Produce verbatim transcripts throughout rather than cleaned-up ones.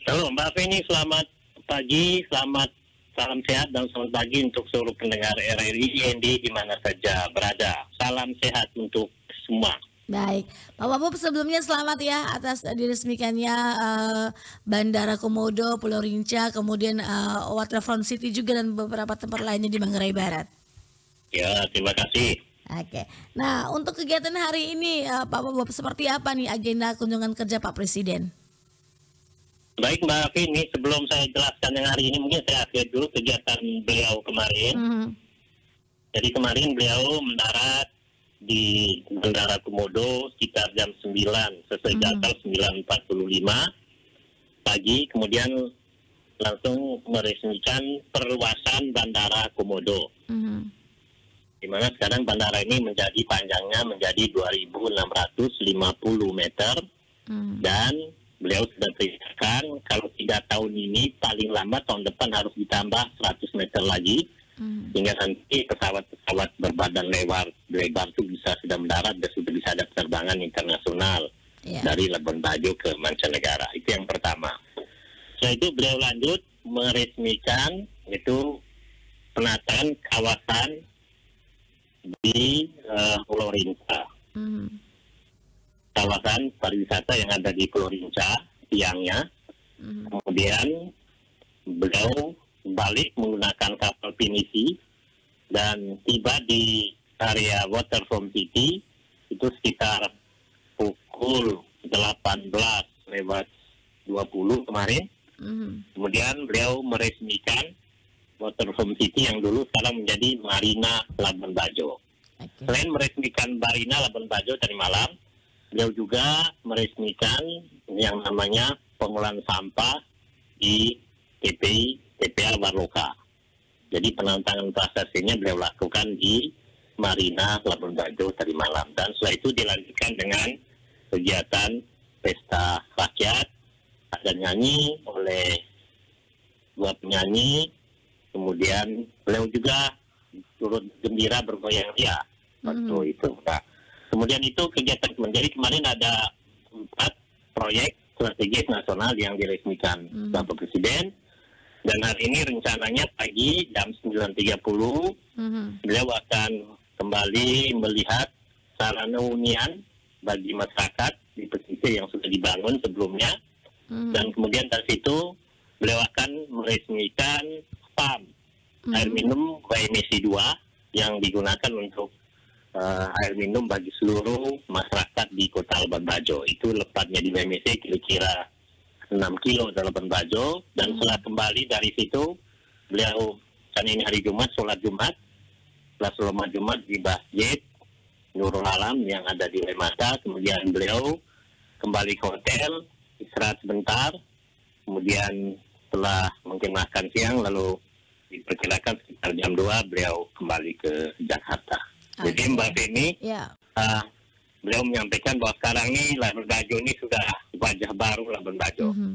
Halo Mbak Feni, selamat pagi, selamat salam sehat dan selamat pagi untuk seluruh pendengar R R I I N D di mana saja berada. Salam sehat untuk semua. Baik, Pak Wabub sebelumnya selamat ya atas diresmikannya uh, Bandara Komodo, Pulau Rinca, kemudian uh, Waterfront City juga dan beberapa tempat lainnya di Manggarai Barat. Ya, terima kasih. Oke, nah untuk kegiatan hari ini uh, Pak Wabub seperti apa nih agenda kunjungan kerja Pak Presiden? Baik Mbak Feni, sebelum saya jelaskan yang hari ini mungkin saya update dulu kegiatan beliau kemarin. Mm-hmm. Jadi kemarin beliau mendarat di Bandara Komodo sekitar jam sembilan sesuai Mm-hmm. jadwal sembilan empat puluh lima pagi, kemudian langsung meresmikan perluasan Bandara Komodo. Mm-hmm. Di mana sekarang bandara ini menjadi panjangnya menjadi dua ribu enam ratus lima puluh meter. Mm-hmm. Dan beliau sudah perintahkan kalau tiga tahun ini paling lama tahun depan harus ditambah seratus meter lagi. Hmm. Sehingga nanti pesawat-pesawat berbadan lebar lebar itu bisa sudah mendarat dan sudah bisa ada penerbangan internasional yeah. dari Labuan Bajo ke mancanegara. Itu yang pertama. Setelah itu beliau lanjut meresmikan itu penataan kawasan di uh, Pulau Rinca. Hmm. Kawasan pariwisata yang ada di Pulau Rinca, tiangnya. Hmm. Kemudian beliau balik menggunakan kapal pinisi dan tiba di area Waterfront City itu sekitar pukul delapan belas lewat dua puluh kemarin. Hmm. Kemudian beliau meresmikan Waterfront City yang dulu sekarang menjadi Marina Labuan Bajo. Okay. Selain meresmikan Marina Labuan Bajo tadi malam, beliau juga meresmikan yang namanya pengolahan sampah di T P I T P A Warloka. Jadi penantangan prasasinya beliau lakukan di Marina Labuan Bajo tadi malam. Dan setelah itu dilanjutkan dengan kegiatan pesta rakyat. Ada nyanyi oleh dua penyanyi. Kemudian beliau juga turut gembira bergoyang ria. Waktu hmm. itu. Nah, kemudian itu kegiatan menjadi kemarin ada empat proyek strategis nasional yang diresmikan hmm. Bapak Presiden. Dan hari ini rencananya pagi jam sembilan tiga puluh hmm. beliau akan kembali melihat sarana hunian bagi masyarakat di pesisir yang sudah dibangun sebelumnya. Hmm. Dan kemudian dari situ beliau akan meresmikan P A M, hmm. air minum beremisi dua yang digunakan untuk Uh, air minum bagi seluruh masyarakat di Kota Labuan Bajo. Itu lepatnya di B M C kira-kira enam kilo di Labuan Bajo. Dan setelah kembali dari situ, beliau kan ini hari Jumat, sholat Jumat. Setelah sholat Jumat di Masjid Nurul Alam yang ada di Lemata. Kemudian beliau kembali ke hotel, istirahat sebentar. Kemudian setelah mungkin makan siang, lalu diperkirakan sekitar jam dua beliau kembali ke Jakarta. Okay. Jadi Mbak Feni, yeah. uh, beliau menyampaikan bahwa sekarang ini Labuan Bajo ini sudah wajah baru Labuan Bajo. Mm-hmm.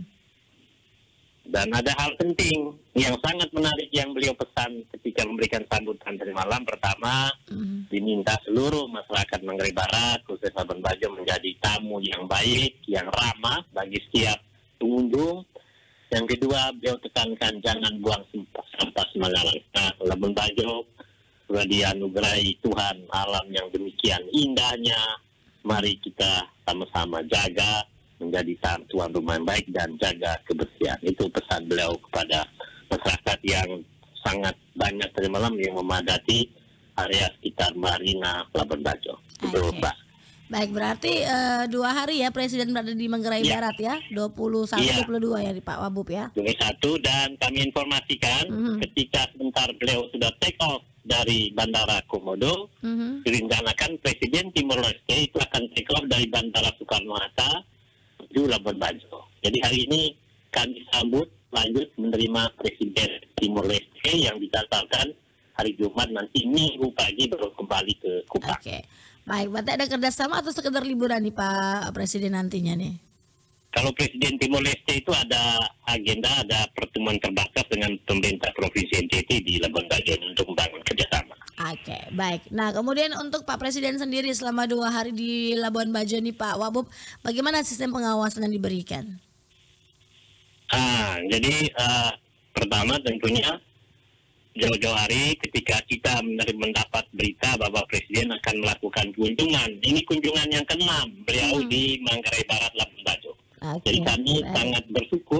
Dan ada hal penting yang sangat menarik yang beliau pesan ketika memberikan sambutan tadi malam. Pertama, mm-hmm. diminta seluruh masyarakat Manggarai Barat, khusus Labuan Bajo menjadi tamu yang baik, yang ramah bagi setiap pengunjung. Yang kedua, beliau tekankan jangan buang sampah sembarangan. Nah, Labuan Bajo sudah dianugerahi Tuhan alam yang demikian indahnya. Mari kita sama-sama jaga menjadi tuan rumah yang baik dan jaga kebersihan. Itu pesan beliau kepada masyarakat yang sangat banyak tadi malam yang memadati area sekitar Marina Labuan Bajo. Itu okay. Mbak. Baik, berarti uh, dua hari ya Presiden berada di Manggarai ya. Barat ya, dua puluh satu, ya. dua puluh dua ya di Pak Wabub ya. dua puluh satu dan kami informasikan mm-hmm. ketika sebentar beliau sudah take off dari Bandara Komodo, mm-hmm. direncanakan Presiden Timor Leste itu akan take off dari Bandara Soekarno-Hatta menuju Labuan Bajo. Jadi hari ini kami sambut lanjut menerima Presiden Timor Leste yang dicatatkan hari Jumat nanti Minggu pagi baru kembali ke Kupang. Oke, baik. Berarti ada kerjasama atau sekedar liburan nih Pak Presiden nantinya nih? Kalau Presiden Timor Leste itu ada agenda, ada pertemuan terbatas dengan pemerintah Provinsi N T T di Labuan Bajo untuk membangun kerjasama. Oke, baik. Nah, kemudian untuk Pak Presiden sendiri selama dua hari di Labuan Bajo nih Pak Wabub, bagaimana sistem pengawasan yang diberikan? Ah, jadi uh, pertama tentunya jauh-jauh hari ketika kita mendapat berita bahwa Presiden akan melakukan kunjungan. Ini kunjungan yang keenam beliau hmm. di Manggarai Barat, Labuan Bajo. Okay. Jadi kami right. sangat bersyukur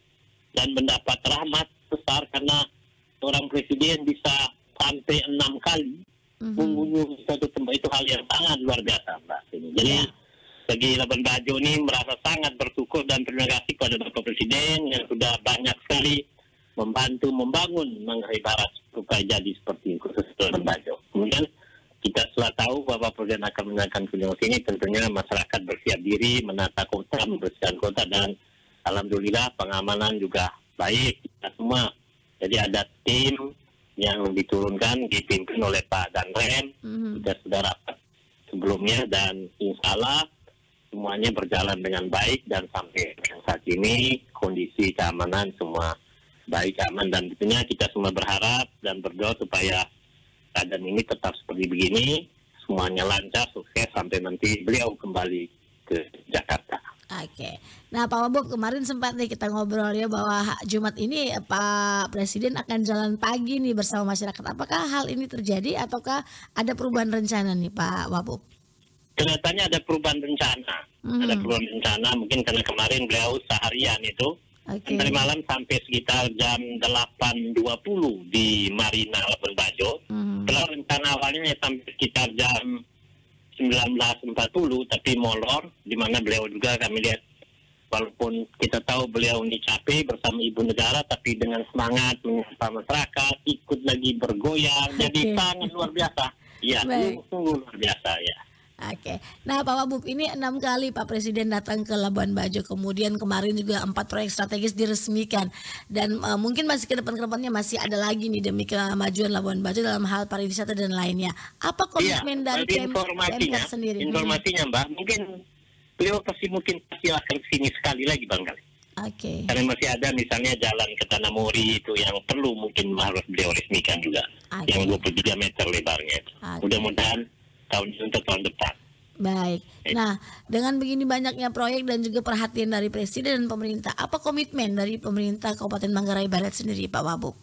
dan mendapat rahmat besar karena seorang Presiden bisa sampai enam kali mm-hmm. mengunjungi suatu tempat, itu hal yang sangat luar biasa, Mbak. Jadi yeah. bagi Labuan Bajo ini merasa sangat bersyukur dan terima kasih kepada Bapak Presiden yang sudah banyak sekali membantu membangun Manggarai Barat supaya jadi seperti khusus Labuan Bajo. Kemudian kita setelah tahu bahwa Presiden akan menjalankan kunjungan sini, tentunya masyarakat bersiap diri menata kota, membersihkan kota, dan alhamdulillah pengamanan juga baik kita semua. Jadi ada tim yang diturunkan dipimpin oleh Pak Danrem, mm-hmm. kita sudah rapat sebelumnya dan insya Allah semuanya berjalan dengan baik dan sampai saat ini kondisi keamanan semua baik, aman, dan tentunya kita semua berharap dan berdoa supaya keadaan ini tetap seperti begini, semuanya lancar, sukses sampai nanti beliau kembali ke Jakarta. Oke, nah Pak Wabub, kemarin sempat nih kita ngobrol ya bahwa Jumat ini Pak Presiden akan jalan pagi nih bersama masyarakat. Apakah hal ini terjadi ataukah ada perubahan rencana nih Pak Wabub? Kelihatannya ada perubahan rencana, hmm. ada perubahan rencana mungkin karena kemarin beliau seharian itu. Okay. Dari malam sampai sekitar jam delapan dua puluh di Marina Labuan Bajo. Hmm. Kalau rencana awalnya sampai sekitar jam sembilan belas empat puluh, tapi molor, di mana beliau juga kami lihat, walaupun kita tahu beliau ini capek bersama Ibu Negara, tapi dengan semangat menyapa masyarakat, ikut lagi bergoyang, okay. jadi sangat luar biasa. Ya, sungguh luar biasa ya. Oke, nah Pak Wabub, ini enam kali Pak Presiden datang ke Labuan Bajo, kemudian kemarin juga empat proyek strategis diresmikan, dan uh, mungkin masih ke depan-kedepannya masih ada lagi nih demi kemajuan Labuan Bajo dalam hal pariwisata dan lainnya. Apa komitmen ya, dari Pemkab sendiri? Informasinya Mbak, mungkin beliau pasti mungkin pasti akan kesini sekali lagi Bang kali. Oke. Okay. Karena masih ada misalnya jalan ke Tanah Mori itu yang perlu mungkin harus beliau resmikan juga, okay. yang dua puluh tiga meter lebarnya. Okay. Mudah-mudahan tahun ini untuk tahun depan. Baik. Nah, dengan begini banyaknya proyek dan juga perhatian dari Presiden dan pemerintah, apa komitmen dari pemerintah Kabupaten Manggarai Barat sendiri, Pak Wabub?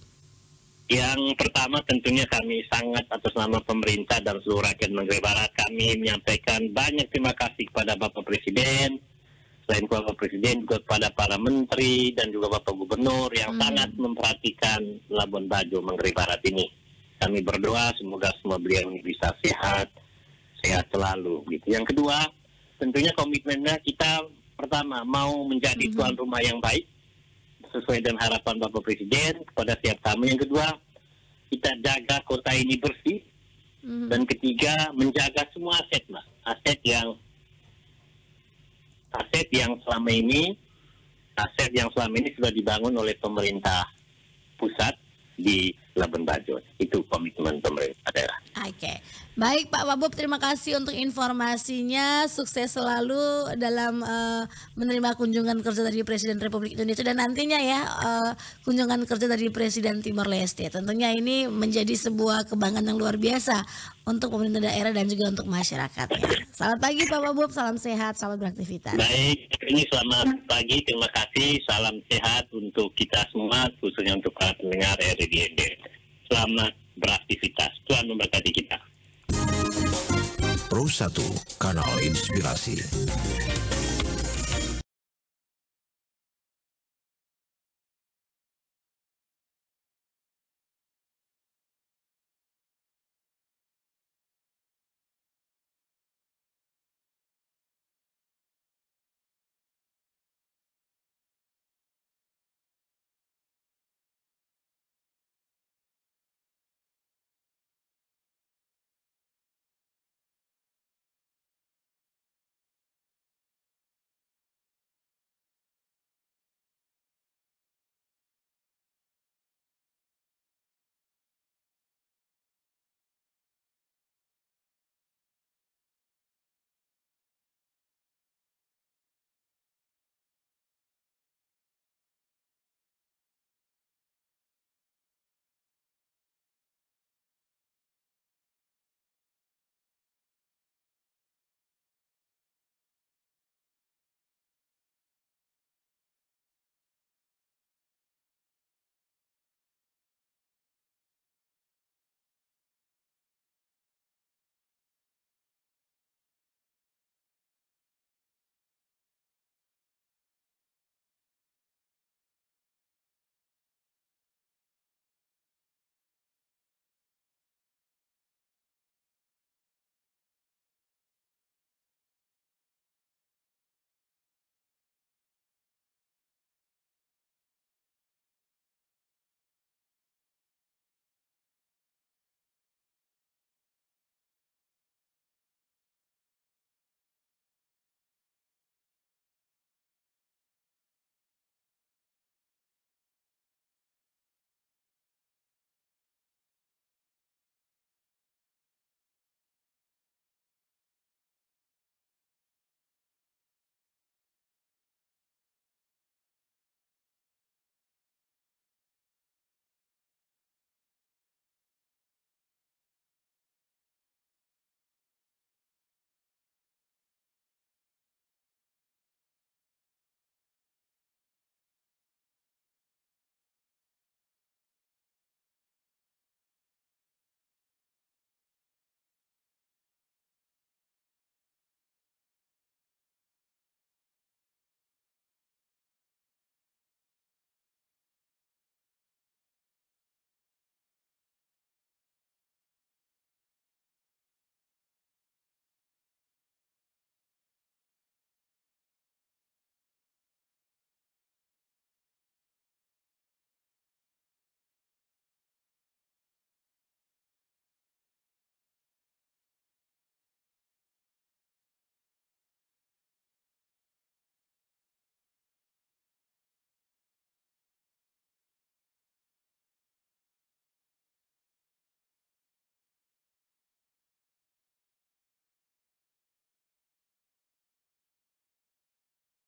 Yang pertama tentunya kami sangat atas nama pemerintah dan seluruh rakyat Manggarai Barat, kami menyampaikan banyak terima kasih kepada Bapak Presiden, selain Bapak Presiden juga kepada para menteri dan juga Bapak Gubernur yang hmm. sangat memperhatikan Labuan Bajo Manggarai Barat ini. Kami berdoa semoga semua beliau ini bisa sehat, sehat selalu gitu. Yang kedua, tentunya komitmennya kita pertama mau menjadi mm-hmm. tuan rumah yang baik sesuai dengan harapan Bapak Presiden kepada setiap tamu. Yang kedua, kita jaga kota ini bersih. Mm-hmm. Dan ketiga, menjaga semua aset, Mas. Aset yang aset yang selama ini aset yang selama ini sudah dibangun oleh pemerintah pusat di Labuan Bajo. Itu komitmen pemerintah daerah. Oke, baik Pak Wabub, terima kasih untuk informasinya. Sukses selalu dalam uh, menerima kunjungan kerja dari Presiden Republik Indonesia dan nantinya ya uh, kunjungan kerja dari Presiden Timor Leste. Tentunya ini menjadi sebuah kebanggaan yang luar biasa untuk pemerintah daerah dan juga untuk masyarakat. Ya. Selamat pagi Pak Wabub, salam sehat, selamat beraktivitas. Baik, ini selamat pagi, terima kasih, salam sehat untuk kita semua, khususnya untuk para pendengar R D N D. Selamat beraktivitas. Tuhan memberkati kita. Pro satu, Kanal Inspirasi.